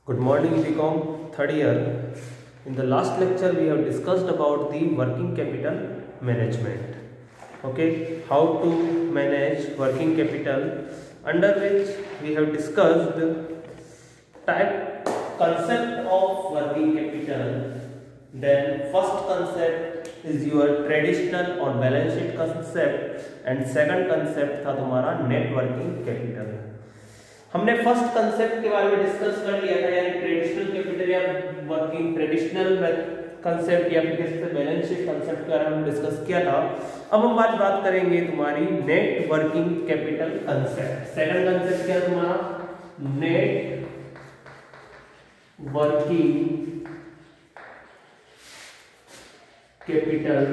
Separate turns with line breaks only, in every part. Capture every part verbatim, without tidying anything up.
Good morning, B Com third year. In the last lecture, we have discussed about the working capital management. Okay, how to manage working capital, under which we have discussed type concept of working capital. Then first concept is your traditional or balance sheet concept, and second concept था तुम्हारा net working capital. हमने first concept के बारे में discuss कर लिया था, यानी ट्रेडिशनल कैपिटल या वर्किंग ट्रेडिशनल कंसेप्ट या फिर किसी से बैलेंस शीट कंसेप्ट के बारे में डिस्कस किया था. अब हम बात बात करेंगे तुम्हारी net working capital concept. Second concept क्या है तुम्हारा? Net working capital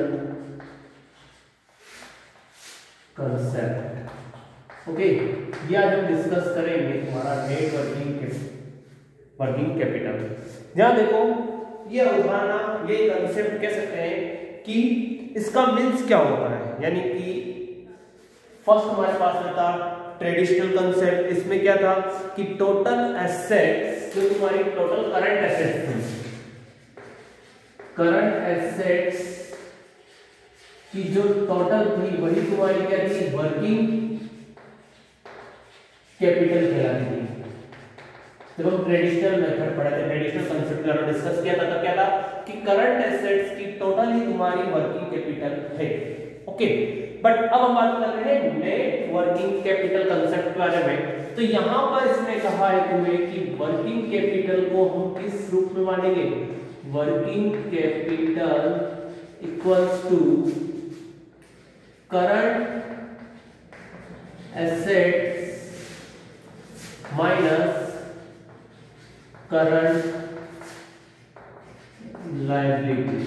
concept. Okay, ये आज हम डिस्कस करेंगे तुम्हारा नेट वर्किंग वर्किंग कैपिटल. यहां देखो, ये उदाहरण, ये कंसेप्ट कह सकते हैं कि इसका मीन्स क्या होता है. यानी कि फर्स्ट हमारे पास में था ट्रेडिशनल कंसेप्ट. इसमें क्या था कि टोटल एसेट्स, जो तुम्हारी टोटल करंट एसेट्स थी, करंट एसेट्स की जो टोटल थी वही तुम्हारी क्या थी? वर्किंग कैपिटल कहलाती थी. जब हम ट्रेडिशनल मेथड पढ़े थे, ट्रेडिशनल कंसेप्ट का डिस्कस किया था, तब क्या था कि करंट एसेट्स की टोटल ही तुम्हारी वर्किंग कैपिटल है. ओके, बट अब हम बात कर रहे हैं नेट वर्किंग कैपिटल कंसेप्ट के बारे में. तो यहां पर इसने कहा है तुम्हें कि Working capital को हम किस रूप में मानेंगे? Working capital equals to current assets minus current liability.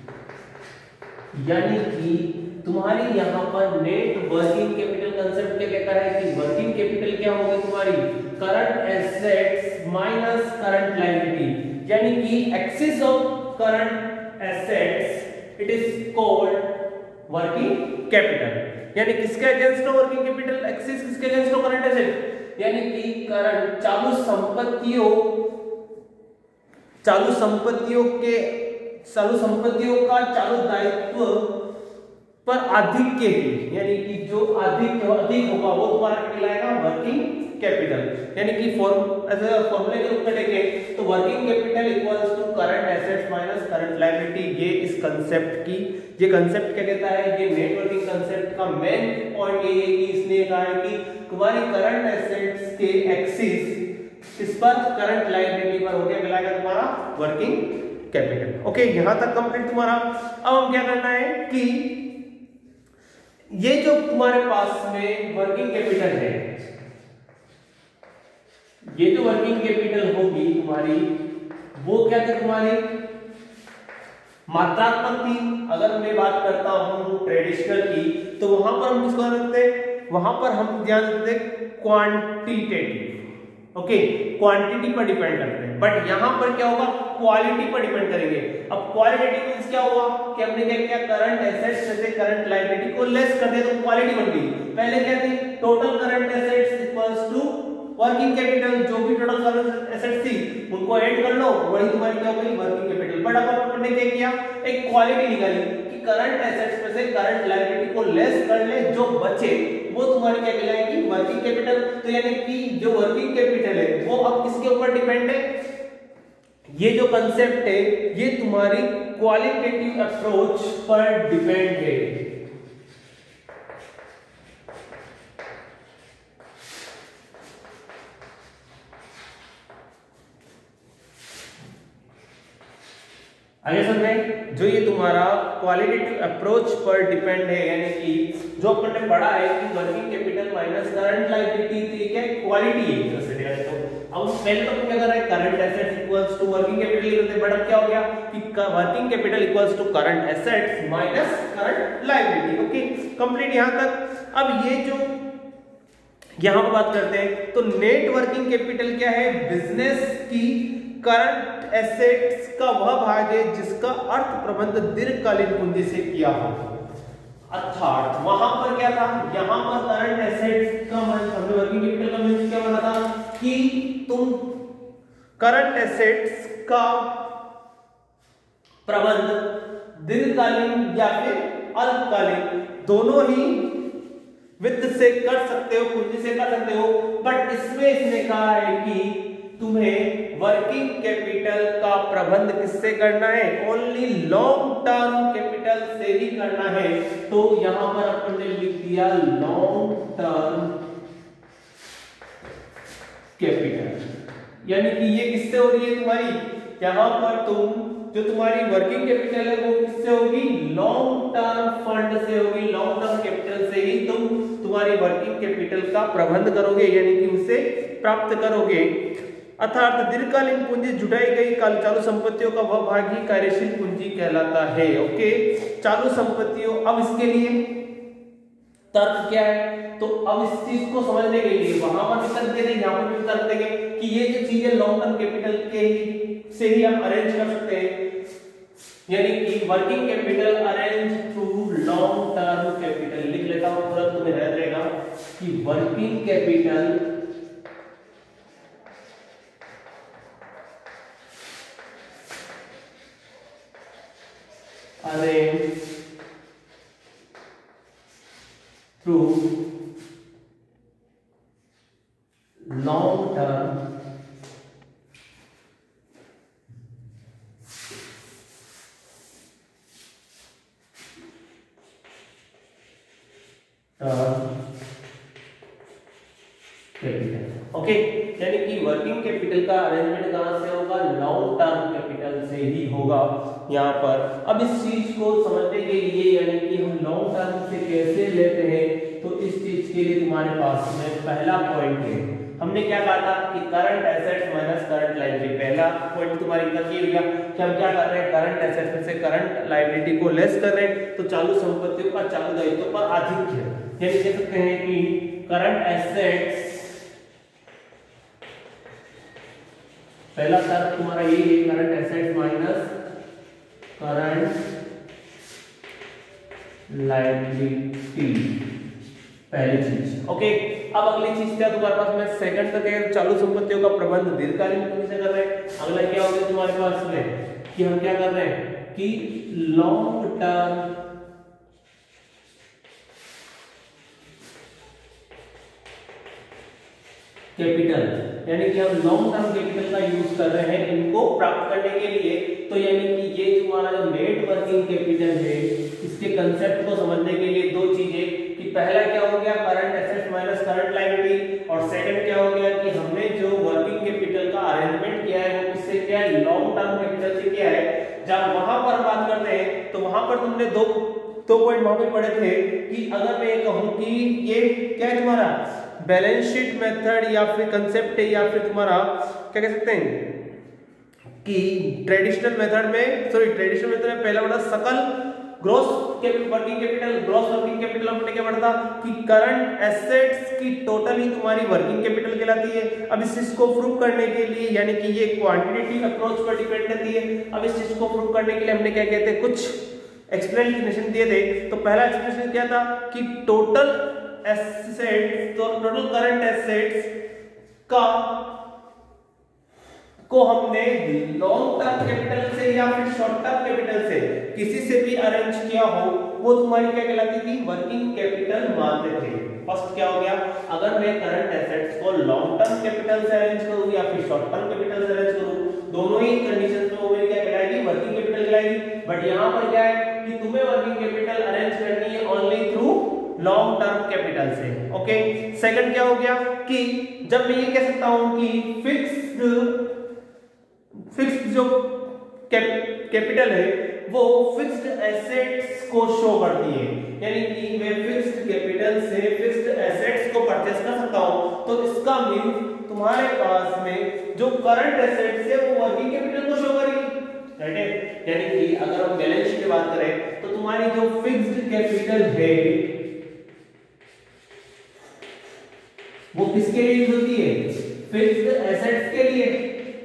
यानी कि तुम्हारी यहां पर नेट वर्किंग कैपिटल कंसेप्ट क्या कहता है कि वर्किंग कैपिटल क्या होगी तुम्हारी? Current assets minus current liability. यानी कि excess of current assets it is called working capital. यानी किसके अगेंस्ट हो वर्किंग कैपिटल? एक्सिस किसके अगेंस्ट हो? Current asset. यानी कि करंट चालू संपत्तियों चालू संपत्तियों के चालू संपत्तियों का चालू दायित्व पर अधिक के लिए, यानी कि जो अधिक अधिक होगा वो तुम्हारा कहलाएगा वर्किंग कैपिटल. यानी कि फॉर्म एज अ फॉर्मूले के रूप में देखें तो working capital equals to current assets minus current liability. ये इस कंसेप्ट की ये कंसेप्ट क्या कहता है? ये नेट वर्किंग कंसेप्ट का मेन पॉइंट ये है कि इसने कहा है कि तुम्हारी करंट एसेट्स के एक्सिस इस पर करंट लायबिलिटी पर हो गया कहलाएगा तुम्हारा वर्किंग कैपिटल. ओके, यहां तक कंप्लीट तुम्हारा. अब हम क्या करना है कि ये जो तुम्हारे पास में वर्किंग कैपिटल है, ये जो वर्किंग कैपिटल होगी तुम्हारी, वो क्या थी तुम्हारी? मात्रात्मक थी. अगर मैं बात करता हूं ट्रेडिशनल की, तो वहां पर हम किसको रखते हैं? वहां पर हम ध्यान देते हैं क्वांटिटेटिव. ओके, क्वांटिटी पर डिपेंड करते हैं. बट यहां पर क्या होगा? क्वालिटी पर डिपेंड करेंगे. अब क्वालिटेटिव मींस क्या हुआ कि हमने क्या किया? करंट एसेट्स में से करंट लायबिलिटी को लेस कर दिया तो क्वालिटी बन गई. पहले क्या थी? Total current assets equals to working capital. जो भी टोटल करंट एसेट्स थी उनको ऐड कर लो, वही तुम्हारी क्या हो गई? Working capital. बट अब अपन ने क्या किया? एक क्वालिटी निकाली कि करंट एसेट्स में से करंट लायबिलिटी को लेस कर ले, जो बचे वो तुम्हारी क्या कहलाएगी? Working capital. तो यानी कि जो वर्किंग कैपिटल है वो अब किसके ऊपर डिपेंड है? ये जो कंसेप्ट है ये तुम्हारी क्वालिटेटिव अप्रोच पर डिपेंड है. आगे समझे? जो ये तुम्हारा क्वालिटेटिव अप्रोच पर डिपेंड है, यानी कि जो अपन ने पढ़ा है कि working capital minus current liability थी, क्या क्वालिटी है. जैसे देखा जाए तो अब पहले तो क्या कर रहा है? Current assets equals to working capital करते हैं. बट अब क्या हो गया कि working capital equals to current assets minus current liability. Okay, complete यहां तक. अब ये जो यहां पर बात करते हैं तो नेट वर्किंग कैपिटल क्या है? बिजनेस की करंट एसेट्स का वह भाग है जिसका अर्थ प्रबंध दीर्घकालीन पूंजी से किया हो. अर्थात वहां पर क्या था? यहां पर करंट एसेट्स का मतलब वर्किंग कैपिटल का मींस क्या बना था कि तुम करंट एसेट्स का प्रबंध दीर्घकालीन या फिर अल्पकालीन दोनों ही वित्त से कर सकते हो, पूंजी से कर सकते हो, बट इसमें इसने कहा है कि तुम्हें वर्किंग कैपिटल का प्रबंध किससे करना है, ओनली लॉन्ग टर्म कैपिटल से ही करना है। तो यहां पर अपन ने लिख दिया लॉन्ग टर्म कैपिटल, यानी कि ये किससे हो रही है तुम्हारी, यहां पर तुम जो तुम्हारी वर्किंग कैपिटल है वो किससे होगी, लॉन्ग टर्म फंड से होगी, लॉन्ग टर्म कैपिटल से ही तुम तुम्हारी वर्किंग कैपिटल का प्रबंध करोगे, यानी कि उसे प्राप्त करोगे। अर्थात दीर्घकालीन पूंजी जुटाई गई चालू संपत्तियों का वह भाग ही कार्यशील पूंजी कहलाता है। ओके, चालू संपत्तियों, अब इसके लिए तर्क क्या है, तो अब इस चीज को समझने के लिए वहां पर भी तर्क देंगे, यहाँ पर भी तर्क देंगे कि ये जो चीजें लॉन्ग टर्म कैपिटल के से ही हम अरेंज कर सकते हैं, यानी कि working capital arrange to long term capital. लिख लेता हूं, तुरंत तुम्हें याद रहेगा कि working capital arrange through long term capital. Okay, यानी कि वर्किंग कैपिटल का अरेंजमेंट कहां से होगा, लॉन्ग टर्म कैपिटल से ही होगा यहाँ पर। अब इस चीज को समझने के लिए, यानी कि हम लॉन्ग टर्म से कैसे लेते हैं, तो इस चीज के लिए तुम्हारे पास में पहला पॉइंट है, हमने क्या कहा था कि current assets minus current liability. पहला पॉइंट तुम्हारी इतना ये हो गया कि हम क्या कर रहे हैं, करंट एसेट्स में से करंट लायबिलिटी को लेस कर रहे हैं, तो चालू संपत्तियों का चालू दायित्व पर आधिक्य, यानी कह सकते हैं कि करंट एसेट्स, पहला तर्क तुम्हारा ये है, current assets minus current liability, पहली चीज। ओके, अब अगली चीज क्या तुम्हारे पास में, सेकंड तक है चालू संपत्तियों का प्रबंध दीर्घकालीन पूंजी से कर रहे हैं। अगला क्या हो गया तुम्हारे पास में कि हम क्या कर रहे हैं कि लॉन्ग टर्म कैपिटल, यानी कि हम लॉन्ग टर्म कैपिटल का यूज कर रहे हैं इनको प्राप्त करने के लिए। तो यानी कि ये तुम्हारा जो नेट वर्किंग कैपिटल है, इसके कंसेप्ट को समझने के लिए दो चीजें, कि पहला क्या हो गया current assets minus current liability, और सेकंड क्या हो गया कि हमने जो वर्किंग कैपिटल का अरेंजमेंट किया है वो किससे किया है, लॉन्ग टर्म कैपिटल से किया है। जब वहां पर बात करते हैं तो वहां पर तुमने दो दो पॉइंट वहां पे पढ़े थे कि अगर मैं कहूं कि ये क्या है तुम्हारा बैलेंस शीट मेथड या फिर कंसेप्ट है, या फिर तुम्हारा क्या कह सकते हैं कि ट्रेडिशनल मेथड में, सॉरी ट्रेडिशनल मेथड में पहला वाला सकल gross working capital, gross working capital हमने क्या पढ़ा था कि करंट एसेट्स की टोटल ही तुम्हारी वर्किंग कैपिटल कहलाती है। अब इस चीज को प्रूव करने के लिए, यानी कि ये क्वांटिटेटिव अप्रोच पर डिपेंड करती है। अब इस चीज को प्रूव करने के लिए हमने क्या कहते हैं, कुछ एक्सप्लेनेशन दिए थे। तो पहला एक्सप्लेनेशन क्या था कि टोटल एसेट्स, तो टोटल करंट एसेट्स का को हमने लॉन्ग टर्म कैपिटल से या फिर शॉर्ट टर्म कैपिटल से किसी से भी अरेंज किया हो, वो तुम्हारी क्या कहलाती थी, वर्किंग कैपिटल मानते थे। फर्स्ट क्या हो गया, अगर मैं करंट एसेट्स को लॉन्ग टर्म कैपिटल से अरेंज करूं या फिर शॉर्ट टर्म कैपिटल से अरेंज करूं, दोनों ही कंडीशंस में वो मेरी क्या कहलाएगी, वर्किंग कैपिटल कहलाएगी। बट यहां पर क्या है कि तुम्हें वर्किंग कैपिटल अरेंज करनी है only through long term capital से। ओके, सेकंड क्या हो गया कि जब मैं ये कह सकता हूं कि फिक्स्ड फिक्स्ड जो कैप, कैपिटल है वो फिक्स्ड एसेट्स को शो करती है, यानी कि मैं फिक्स्ड कैपिटल से फिक्स्ड एसेट्स को परचेस कर सकता हूं। तो इसका मीन तुम्हारे पास में जो करंट एसेट्स है वो वर्किंग कैपिटल को शो करेगी, राइट है। यानी कि अगर हम बैलेंस शीट की बात करें तो तुम्हारी जो फिक्स्ड कैपिटल है वो किसके लिए यूज होती है, फिक्स्ड एसेट्स के लिए।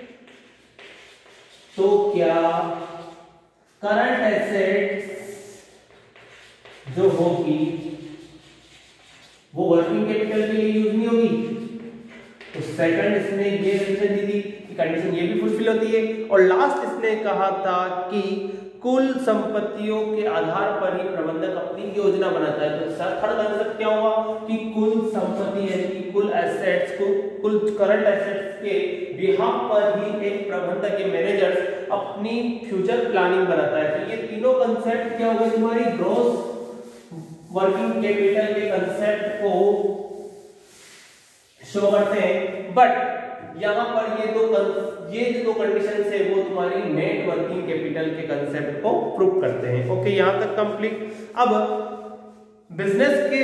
तो क्या करंट एसेट्स जो होगी वो वर्किंग कैपिटल के लिए यूज नहीं होगी। तो सेकंड इसने ये कंडीशन दी थी कि कंडीशन ये भी मुश्किल होती है। और लास्ट इसने कहा था कि कुल संपत्तियों के आधार पर ही प्रबंधक अपनी योजना बनाता है। तो थर्ड कंसेप्ट क्या हुआ कि कुल संपत्ति यानी कि कुल एसेट्स को कुल करंट एसेट्स के बिहाफ पर ही एक प्रबंधक या मैनेजर अपनी फ्यूचर प्लानिंग बनाता है। तो ये तीनों कंसेप्ट क्या हो गए तुम्हारी ग्रॉस वर्किंग कैपिटल के कंसेप्ट को शो करते हैं। बट यहां पर ये दो ये जो दो कंडीशंस है वो तुम्हारी नेट वर्किंग कैपिटल के कंसेप्ट को प्रूव करते हैं। ओके, यहां तक कंप्लीट। अब बिजनेस के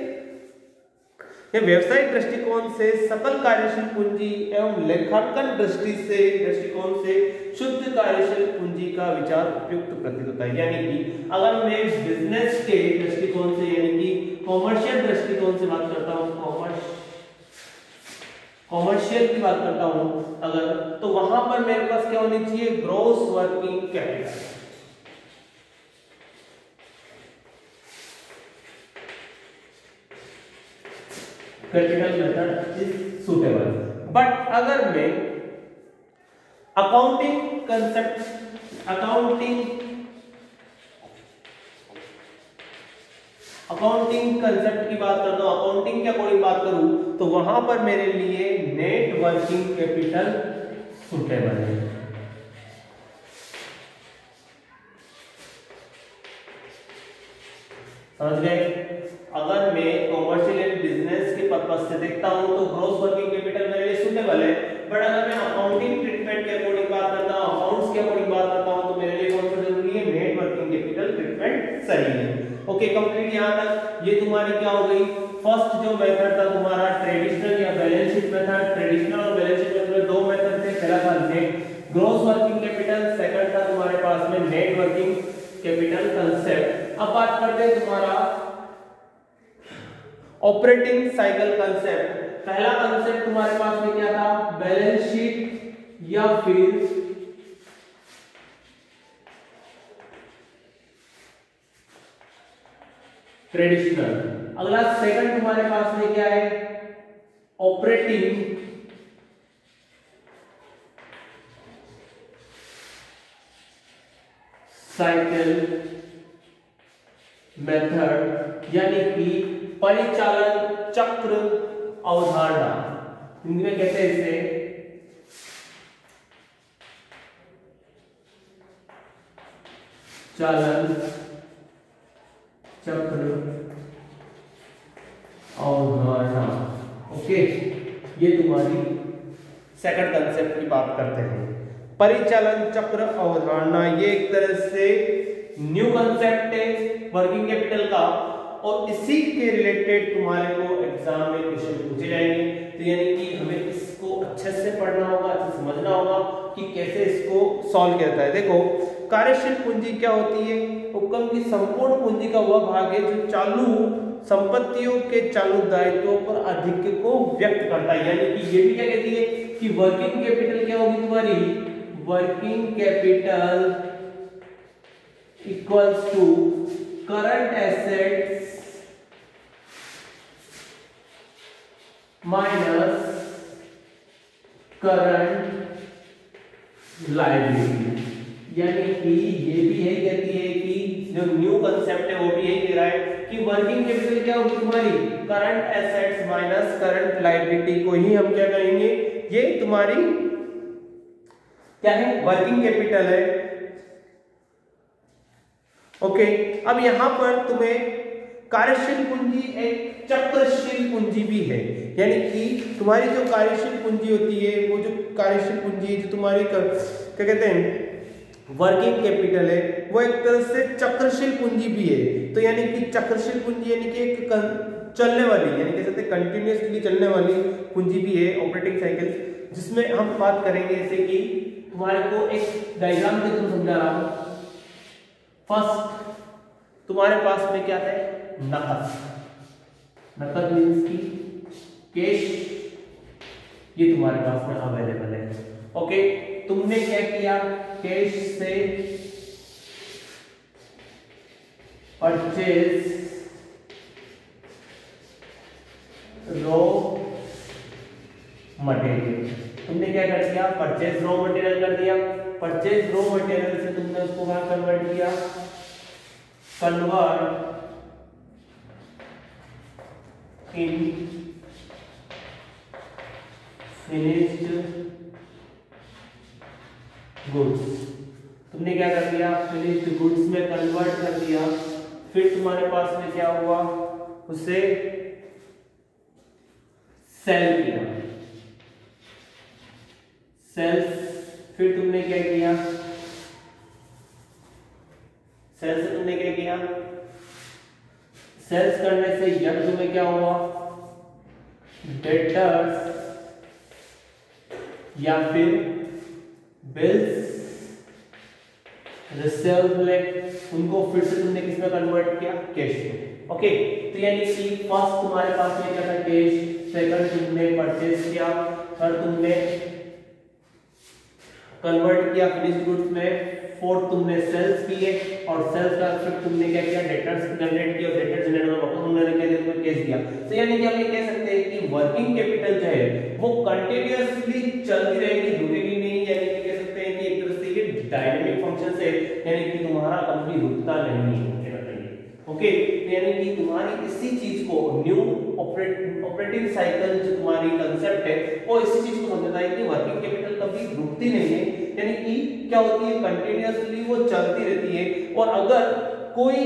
ये व्यवसायिक दृष्टिकोण से सकल कार्यशील पूंजी एवं लेखांकन दृष्टि से दृष्टिकोण से शुद्ध कार्यशील पूंजी का विचार उपयुक्त प्रतीत होता है। यानी कि अगर मैं बिजनेस के दृष्टिकोण से यानी कि कॉमर्शियल दृष्टिकोण से बात करता हूं, कॉमर्स कॉमर्शियल की बात करता हूं अगर, तो वहां पर मेरे पास क्या होनी चाहिए gross working capital. Capital method is suitable. But अगर मैं accounting concept accounting accounting concept की बात करता हूं, अकाउंटिंग के अकॉर्डिंग बात करूं तो वहां पर मेरे लिए नेट वर्किंग कैपिटल सुटेबल है। समझ गए? अगर मैं कॉमर्शियल एंड बिजनेस के पर्पस से देखता हूं तो ग्रॉस वर्किंग कैपिटल मेरे लिए सुटेबल है। बट अगर मैं अकाउंटिंग ट्रीटमेंट के अकॉर्डिंग बात करता हूं, अकाउंट्स के अकॉर्डिंग बात करता हूं तो मेरे लिए कौन सा जरूरी है नेट वर्किंग कैपिटल ट्रीटमेंट सही है। Okay, complete. यहां तक ये तुम्हारी क्या हो गई फर्स्ट जो मेथड था तुम्हारा ट्रेडिशनल या बैलेंस शीट मेथड। ट्रेडिशनल और बैलेंस शीट मेथड में दो मेथड थे, पहला था net gross working capital, second था तुम्हारे पास में नेट वर्किंग कैपिटल कंसेप्ट। अब बात करते हैं तुम्हारा ऑपरेटिंग साइकिल कंसेप्ट। पहला कंसेप्ट तुम्हारे पास में क्या था बैलेंस शीट या फिर ट्रेडिशनल। अगला सेकंड तुम्हारे पास में क्या है ऑपरेटिंग साइकिल मेथड यानी कि परिचालन चक्र अवधारणा, हिंदी में कहते हैं इसे चालन चक्र अवधारणा। ओके, ये तुम्हारी सेकंड कंसेप्ट की बात करते हैं परिचालन चक्र अवधारणा। ये एक तरह से न्यू कंसेप्ट है वर्किंग कैपिटल का और इसी के रिलेटेड तुम्हारे को एग्जाम में क्वेश्चन पूछे जाएंगे। तो यानी कि हमें इसको अच्छे से पढ़ना होगा, अच्छे से समझना होगा कि कैसे इसको सॉल्व किया जाता है। देखो, कार्यशील पूंजी क्या होती है? उपक्रम की संपूर्ण पूंजी का वह भाग है जो चालू संपत्तियों के चालू दायित्वों पर अधिक को व्यक्त करता है। यानी कि ये भी क्या कहती है कि वर्किंग कैपिटल क्या होगी तुम्हारी working capital equals to current assets minus current liability. यानी कि ये भी यही कहती है कि जो न्यू कंसेप्ट है वो भी यही कह रहा है कि वर्किंग कैपिटल क्या होगी तुम्हारी current assets minus current liability को ही हम क्या कहेंगे ये तुम्हारी क्या है वर्किंग कैपिटल है। ओके, अब यहां पर तुम्हें कार्यशील पूंजी एक चक्रशील पूंजी भी है। यानी कि तुम्हारी जो कार्यशील पूंजी होती है वो जो कार्यशील पूंजी जो तुम्हारी क्या कहते हैं वर्किंग कैपिटल है वो एक तरह से चक्रशील पूंजी भी है। तो यानी कि चक्रशील पूंजी यानी कि एक चलने वाली यानी कह सकते हैं कंटिन्यूअसली चलने वाली पूंजी भी है ऑपरेटिंग साइकिल, जिसमें हम बात करेंगे जैसे कि तुम्हारे को एक डायग्राम के थ्रू समझा रहा हूं। फर्स्ट तुम्हारे पास में क्या है नकद। नकद मींस की कैश, ये तुम्हारे पास में अवेलेबल है। ओके, तुमने क्या किया कैश से परचेज रॉ मटेरियल। तुमने क्या कर दिया, परचेज रॉ मटेरियल कर दिया। परचेज रॉ मटेरियल से तुमने उसको कहां कन्वर्ट किया, कन्वर्ट इन फिनिश्ड गुड्स। तुमने क्या कर दिया, फिनिश्ड गुड्स में कन्वर्ट कर दिया। फिर तुम्हारे पास में क्या हुआ, उसे सेल किया, सेल्स। फिर तुमने क्या किया, सेल से तुमने क्या किया, सेल्स करने से यह तुम्हें क्या हुआ, डेटर्स या फिर बिल्स रिसीवेबल, उनको फिर से तुमने किस में कन्वर्ट किया, कैश में। ओके, तो यानी कि फर्स्ट तुम्हारे पास में क्या था, कैश। सेकंड तुमने परचेज किया, थर्ड तुमने कन्वर्ट किया फिनिश्ड गुड्स में, फोर्थ तुमने सेल्स किए और सेल्स का फिर तुमने क्या किया, डेटर्स जनरेट किया और डेटर्स जनरेट होने वापस तुमने क्या दिया, तुमने कैश दिया। तो यानी कि हम ये कह सकते हैं कि वर्किंग कैपिटल जो है वो कंटीन्यूअसली चलती रहेगी, रुकेगी नहीं। यानी कि कह सकते हैं कि एक तरह से ये डायनामिक फंक्शन है, यानी कि तुम्हारा कभी रुकता नहीं है। ओके, तो यानी कि तुम्हारी इसी चीज को न्यू ऑपरेट ऑपरेटिंग साइकिल जो तुम्हारी कंसेप्ट है वो इसी चीज को समझता है कि वर्किंग कैपिटल कभी रुकती नहीं है, यानी कि क्या होती है, कंटिन्यूअसली वो चलती रहती है। और अगर कोई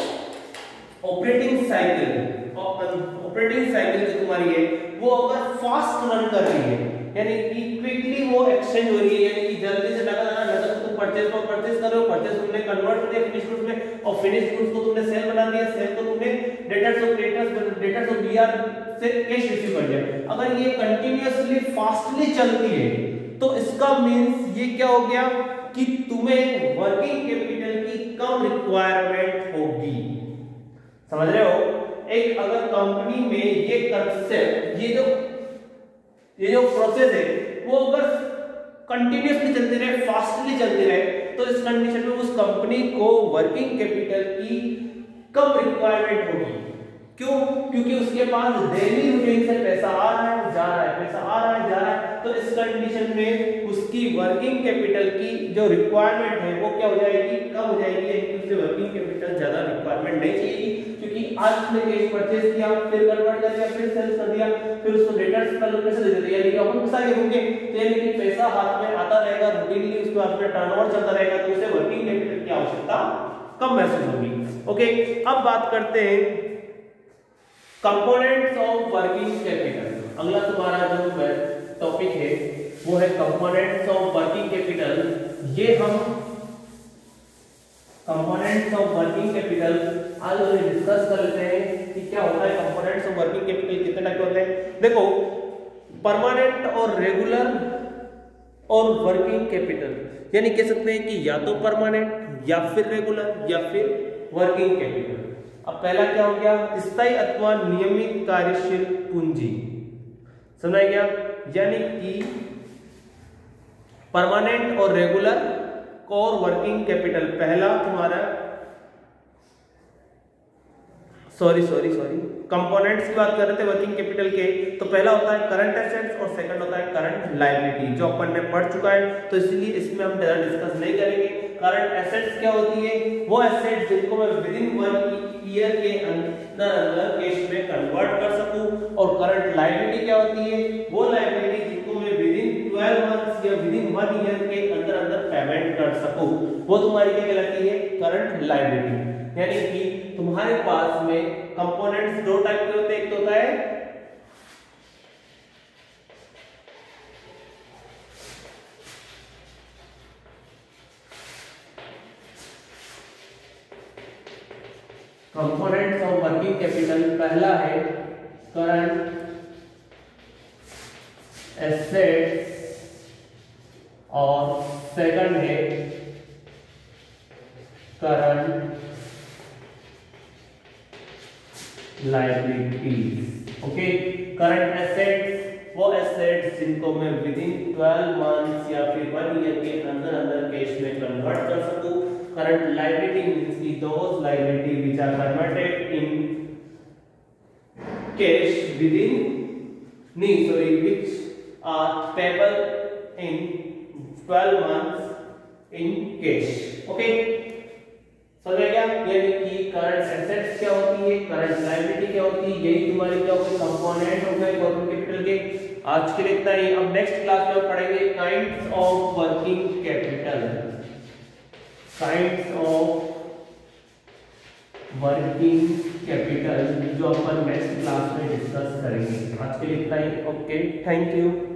ऑपरेटिंग साइकिल ऑपरेटिंग साइकिल जो तुम्हारी है वो अगर फास्ट रन कर रही है, यानी कि क्विकली वो एक्सचेंज हो रही है, यानी कि जल्दी से नकद आना, नकद तुम परचेज को परचेज कर रहे हो, परचेज तुमने कन्वर्ट कर दिया फिनिश गुड्स में, और फिनिश गुड्स को तुमने सेल बना दिया, सेल को तुमने debtors of creditors debtors of BR से कैश रिसीव कर लिया। अगर ये कंटीन्यूअसली फास्टली चलती है तो इसका मींस ये क्या हो गया कि तुम्हें वर्किंग कैपिटल की कम रिक्वायरमेंट होगी। समझ रहे हो? एक अगर कंपनी में ये कंसेप्ट, ये जो ये जो प्रोसेस है वो अगर कंटिन्यूअसली चलती रहे, फास्टली चलती रहे, तो इस कंडीशन में उस कंपनी को वर्किंग कैपिटल की कम रिक्वायरमेंट होगी। क्यों? क्योंकि उसके पास डेली रूटीन से पैसा आ रहा है, जा रहा है, पैसा आ रहा है, जा रहा है, तो इस कंडीशन में उसकी वर्किंग कैपिटल की जो रिक्वायरमेंट है वो क्या हो जाएगी, कम हो जाएगी। यानी उसे वर्किंग कैपिटल ज्यादा रिक्वायरमेंट नहीं चाहिए, क्योंकि आज उसने कैश परचेज किया, फिर कन्वर्ट कर दिया, फिर सेल्स कर दिया, फिर उसको डेटर्स का पैसा दे दिया, यानी कि अपन पैसा के होंगे, तो यानी कि पैसा हाथ में आता रहेगा रूटीनली, उसके बाद में टर्नओवर चलता रहेगा, तो उसे वर्किंग कैपिटल की आवश्यकता कम महसूस होगी। ओके, अब बात करते हैं कंपोनेंट्स ऑफ वर्किंग कैपिटल। अगला तुम्हारा जो टॉपिक है वो है कंपोनेंट्स ऑफ वर्किंग कैपिटल। ये हम कंपोनेंट्स ऑफ वर्किंग कैपिटल आज हम डिस्कस कर लेते हैं कि क्या होता है कंपोनेंट्स ऑफ वर्किंग कैपिटल, कितने टाइप के होते हैं। देखो, परमानेंट और रेगुलर और वर्किंग कैपिटल, यानी कह सकते हैं कि या तो परमानेंट या फिर रेगुलर या फिर वर्किंग कैपिटल। अब पहला क्या हो गया, स्थायी अथवा नियमित कार्यशील पूंजी। समझा गया? यानी कि परमानेंट और रेगुलर और वर्किंग कैपिटल। पहला तुम्हारा सॉरी सॉरी सॉरी कंपोनेंट्स की बात कर रहे थे वर्किंग कैपिटल के, तो पहला होता है करंट एसेट्स और सेकंड होता है करंट लायबिलिटी, जो अपन ने पढ़ चुका है, तो इसलिए इसमें हम ज्यादा डिस्कस नहीं करेंगे। करंट एसेट्स क्या होती है, वो एसेट्स जिनको मैं विद इन वन ईयर के अंदर अंदर कैश में कन्वर्ट कर सकूं, और करंट लायबिलिटी क्या होती है, वो लायबिलिटी जिनको मैं विद इन ट्वेल्व मंथ्स या विद इन वन ईयर के अंदर अंदर पेमेंट कर सकूं, वो तुम्हारी क्या कहलाती है, करंट लायबिलिटी। यानी कि तुम्हारे पास में कंपोनेंट्स दो टाइप के होते हैं, एक तो होता है कंपोनेंट्स ऑफ वर्किंग कैपिटल। पहला है करंट एसेट्स और सेकंड है current liabilities. Okay, current assets वो एसेट्स जिनको मैं विद इन ट्वेल्व मंथ्स या फिर वन ईयर के अंदर अंदर कैश में कन्वर्ट कर सकूं। करंट लायबिलिटी मींस की those liability which are converted in cash within नहीं sorry which are payable in twelve months in cash. Okay, समझ गया? यानी कि करंट एसेट्स क्या होती है, करंट लायबिलिटी क्या होती है, यही तुम्हारे क्या होगा, कंपोनेंट हो गए वर्किंग कैपिटल के। आज के लिए इतना ही। अब नेक्स्ट क्लास में हम पढ़ेंगे kinds of working capital, kinds of working capital जो अपन नेक्स्ट क्लास में डिस्कस करेंगे। आज के लिए इतना ही। Okay, thank you.